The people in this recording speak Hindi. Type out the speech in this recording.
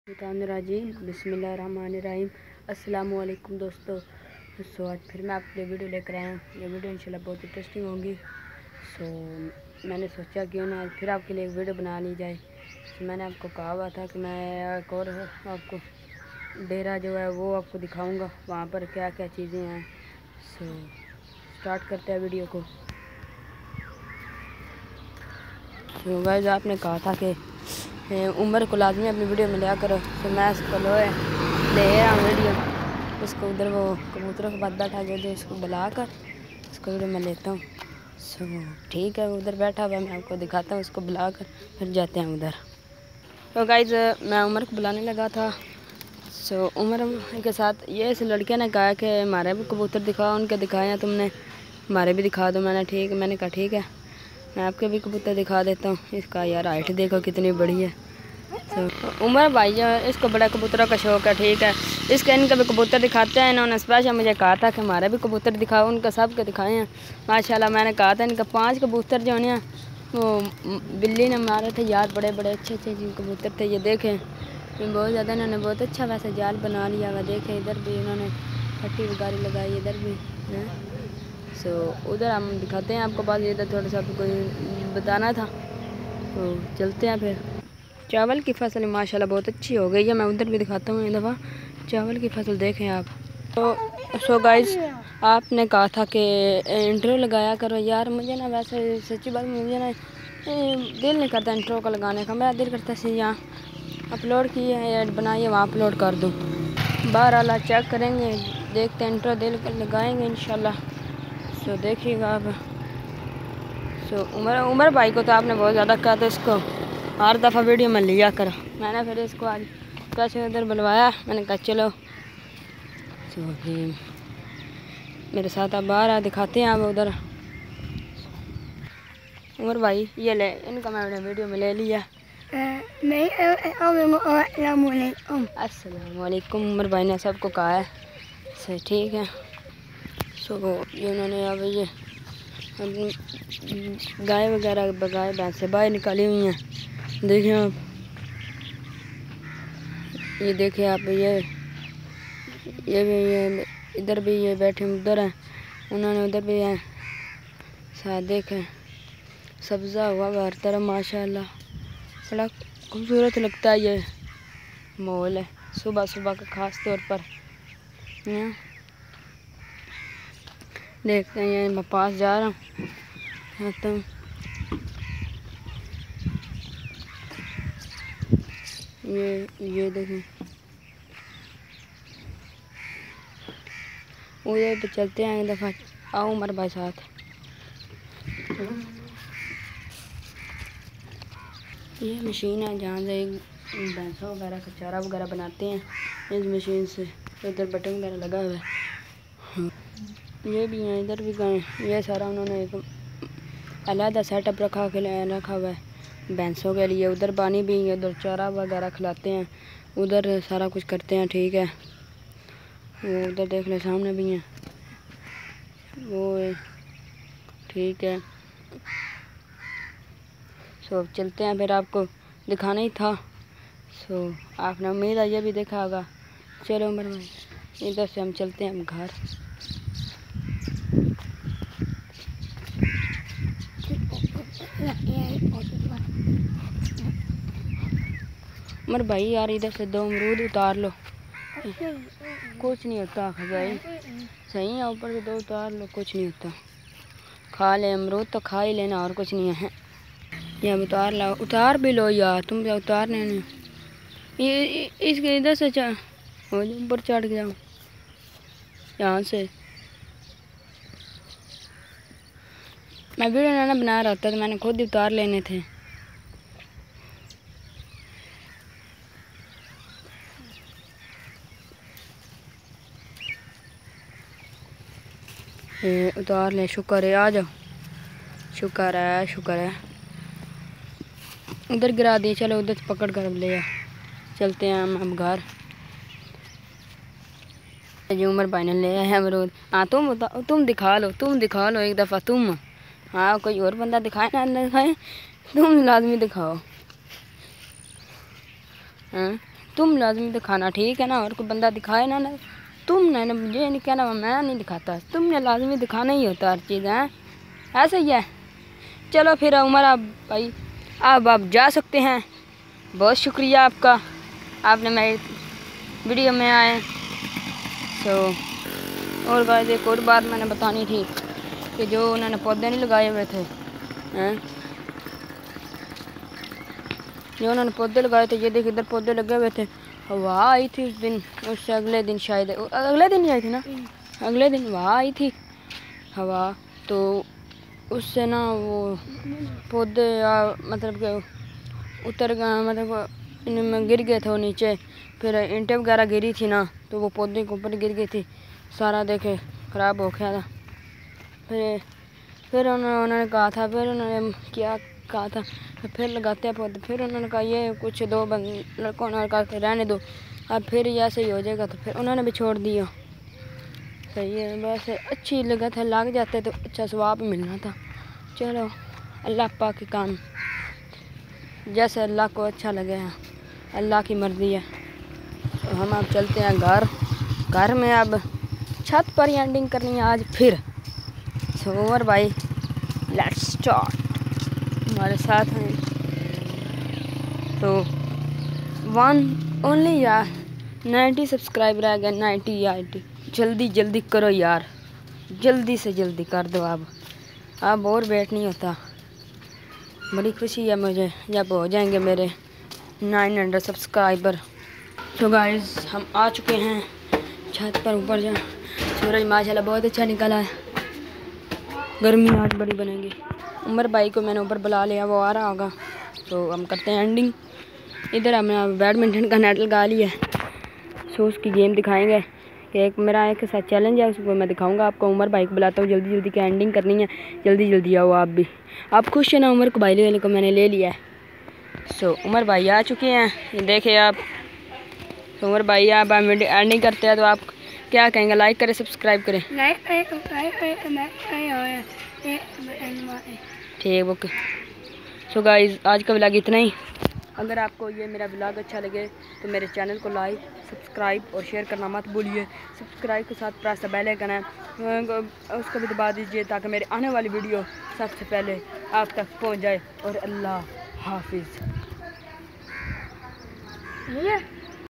राजीम बिस्मिल्लाहिर्रहमानिर्रहीम। अस्सलाम वालेकुम दोस्तों। आज फिर मैं आपके लिए वीडियो लेकर आया हूँ। ये वीडियो इंशाल्लाह बहुत इंटरेस्टिंग होंगी। मैंने सोचा क्यों ना आज फिर आपके लिए एक वीडियो बना ली जाए। मैंने आपको कहा हुआ था कि मैं एक और आपको डेरा जो है वो आपको दिखाऊंगा, वहाँ पर क्या क्या चीज़ें हैं। स्टार्ट करते हैं वीडियो को। गाइस, आपने कहा था कि उमर को लाजमी अपनी वीडियो में लिया करो, तो मैं इसको ले रहा हूँ वीडियो। उसको उधर वो कबूतरों के बाद बैठा गया, जो इसको बुलाकर इसको वीडियो में लेता हूँ। ठीक है, उधर बैठा हुआ, मैं आपको दिखाता हूँ उसको बुलाकर, फिर जाते हैं उधर। तो गाइस, मैं उमर को बुलाने लगा था। उमर के साथ ये इस लड़के ने कहा कि हमारे भी कबूतर दिखाओ। उनके दिखाए हैं तुमने, हमारे भी दिखा दो। मैंने कहा ठीक है, मैं आपके भी कबूतर दिखा देता हूँ। इसका यार हाइट देखो कितनी बड़ी है। उमर भाई जो इसको बड़ा कबूतरों का शौक़ है, ठीक है। इनके भी कबूतर दिखाते हैं। इन्होंने स्पेशल मुझे कहा था कि हमारे भी कबूतर दिखाओ। उनका सब के दिखाए हैं माशाल्लाह। मैंने कहा था इनका 5 कबूतर जो है वो बिल्ली ने मारे थे यार, बड़े बड़े अच्छे कबूतर थे। ये देखें, बहुत ज़्यादा इन्होंने बहुत अच्छा वैसे जाल बना लिया हुआ। देखें इधर भी इन्होंने पट्टी वगैरह लगाई, इधर भी है। उधर हम दिखाते हैं आपको। बात इधर थोड़ा सा कोई बताना था, तो चलते हैं फिर। चावल की फसल माशाल्लाह बहुत अच्छी हो गई है। मैं उधर भी दिखाता हूँ एक दफ़ा। चावल की फसल देखें आप। तो गाइस, आपने कहा था कि इंट्रो लगाया करो। यार मुझे ना वैसे सच्ची बात, मुझे ना दिल नहीं करता इंट्रो का लगाने का। मेरा दिल करता है यहाँ अपलोड किए है या बनाइए वहाँ अपलोड कर दूँ। बहरहाल चेक करेंगे, देखते हैं, इंट्रो दिल कर लगाएंगे इंशाल्लाह। देखिएगा आप। उमर भाई को तो आपने बहुत ज़्यादा कहा था इसको हर दफ़ा वीडियो में लिया करो। मैंने फिर इसको आज कैसे उधर बुलवाया। मैंने कहा चलो मेरे साथ आप बाहर दिखाते हैं आप उधर। उमर भाई ये ले, इनका मैंने वीडियो में ले लिया। अस्सलाम वालेकुम। उमर भाई ने सबको कहा है, सही ठीक है। ये उन्होंने अब ये गाय वगैरह गाय भैंस से बाहर निकाली हुई हैं। देखिए आप, ये देखिए आप, ये इधर भी ये बैठे उधर हैं, उन्होंने उधर भी हैं साथ। देखें सब्ज़ा हुआ हर तरफ माशाल्लाह, बड़ा खूबसूरत लगता है ये माहौल है सुबह सुबह का ख़ास तौर पर। देखते हैं, मैं पास जा रहा हूँ तो ये देखें, उधर पे चलते हैं एक दफ़ा। आओ उमर भाई साथ। ये मशीन है जहाँ से भैंसों वगैरह का चारा वगैरह बनाते हैं। इस मशीन से इधर बटन वगैरह लगा हुआ है। ये भी हैं, इधर भी गए। ये सारा उन्होंने एक अलग सेटअप रखा हुआ है भैंसों के लिए। उधर पानी भी है, उधर चारा वगैरह खिलाते हैं, उधर सारा कुछ करते हैं, ठीक है। वो उधर देख ले, सामने भी हैं वो है, ठीक है। अब चलते हैं, फिर आपको दिखाना ही था। आपने उम्मीद है ये भी देखा होगा। चलो उमर भाई, इधर से हम चलते हैं घर। उमर भाई यार इधर से 2 अमरूद उतार लो, कुछ नहीं होता भाई। सही है, ऊपर से 2 उतार लो, कुछ नहीं होता। खा ले अमरूद तो खा ही लेना, और कुछ नहीं है। ये उतार लो, उतार भी लो यार, तुम उतारने नहीं। ये इसके इधर से ऊपर चढ़ जाओ यहाँ से। मैं वीडियो ना बना रहा था तो मैंने खुद ही उतार लेने थे। उतार ले, शुक्र है, आ जाओ। शुक्र है। उधर गिरा दी, चलो उधर से पकड़ कर ले आ। चलते हैं हम घर। जी उमर भाई ने ले आए अमरूद। हाँ तुम दिखा लो एक दफ़ा तुम। हाँ कोई और बंदा दिखाए ना दिखाए, तुम लाजमी दिखाओ। हाँ तुम लाजमी दिखाना, ठीक है ना। और कोई बंदा दिखाए ना ना, तुमने ना मुझे नहीं कहना, मैं नहीं दिखाता, तुमने लाजमी दिखाना ही होता हर चीज़ है, ऐसा ही है। चलो फिर उमर आप भाई आप जा सकते हैं। बहुत शुक्रिया आपका, आपने मेरी वीडियो में आए। तो और गाइस एक और बात मैंने बतानी थी कि जो उन्होंने पौधे नहीं लगाए हुए थे हैं, जो उन्होंने पौधे लगाए थे, ये देख इधर पौधे लगे हुए थे। हवा आई थी उस दिन, उससे अगले दिन शायद, अगले दिन ही आई थी ना, अगले दिन हवा आई थी हवा, तो उससे ना वो पौधे मतलब कि उतर गए, मतलब इनमें गिर गए थे वो नीचे। फिर ईंटें वगैरह गिरी थी ना, तो वो पौधे के ऊपर गिर गई थी, सारा देखे ख़राब हो गया था। फिर उन्होंने कहा था, फिर उन्होंने क्या कहा था, फिर लगाते हैं पौधे। फिर उन्होंने कहा ये कुछ दो लड़कों ने कहा कि रहने दो, अब फिर ऐसे ही हो जाएगा, तो फिर उन्होंने भी छोड़ दिया। सही है, वैसे अच्छी लगा था, लग जाते तो अच्छा सवाब मिलना था। चलो अल्लाह पाक के काम, जैसे अल्लाह को अच्छा लगे हैं, अल्लाह की मर्ज़ी है। तो हम अब चलते हैं घर में। अब छत पर ही एंडिंग करनी है आज फिर। सो उमर भाई लेट्स स्टार्ट, हमारे साथ हैं। तो 1 ओनली यार, 90 सब्सक्राइबर रह गए, 90 यार, जल्दी करो यार, जल्दी से जल्दी कर दो। अब और वेट नहीं होता। बड़ी खुशी है मुझे जब हो जाएंगे मेरे 900 सब्सक्राइबर। तो गाइस हम आ चुके हैं छत पर, ऊपर जा। सूरज माशाल्लाह बहुत अच्छा निकला है, गर्मी आज बड़ी बनेगी। उमर भाई को मैंने ऊपर बुला लिया, वो आ रहा होगा। तो हम करते हैं एंडिंग। इधर हमने बैडमिंटन का नेट लगा लिया है, सो उसकी गेम दिखाएंगे कि एक मेरा एक साथ चैलेंज है, उसको मैं दिखाऊंगा आपको। उमर भाई को बुलाता हूँ, जल्दी की एंडिंग करनी है, जल्दी आओ आप भी। आप खुश हैं ना, उमर को भाई लेने को मैंने ले लिया है। सो उमर भाई आ चुके हैं, ये देखे आप। तो उमर भाई आप एंडिंग करते हैं, तो आप क्या कहेंगे? लाइक करें, सब्सक्राइब करें। ठीक, ओके। सो गाइस आज का व्लॉग इतना ही। अगर आपको ये मेरा व्लॉग अच्छा लगे तो मेरे चैनल को लाइक, सब्सक्राइब और शेयर करना मत भूलिए। सब्सक्राइब के साथ प्रेस द बेल आइकन है, उसको भी दबा दीजिए ताकि मेरे आने वाली वीडियो सबसे पहले आप तक पहुंच जाए। और अल्लाह हाफिज़।